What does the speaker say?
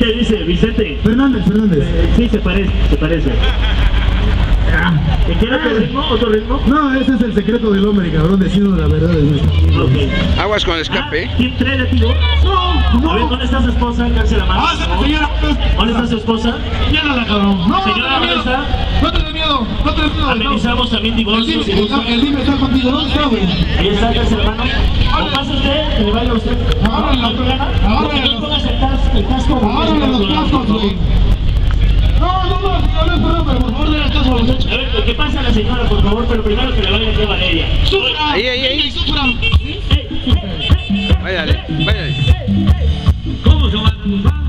Vicente dice, Vicente. Fernández. Sí, se parece. ¿Te quiere otro ritmo? No, ese es el secreto del hombre, cabrón, decirnos la verdad. Okay. Aguas con el escape. ¿Quién trae de ti? No. A ver, ¿dónde está su esposa? Alcance la mano. Señora. ¿Dónde está su esposa? Llénala, cabrón. No, Señora, ¿dónde está? No tenés miedo. Amenizamos también divorcios. El dime está contigo, ¿dónde está, güey? Ahí está, alcance la mano. O pasa usted, que le baila usted. Agárrale no pongas el casco. Agárrale los cascos, güey. No, pero por favor, denle caso a los hechos. A ver, ¿qué pasa a la señora, por favor? Pero primero que le vaya aquí a Valeria. ¡Sufra! Ahí. ¡Sufra! Váyale. ¿Cómo se llama?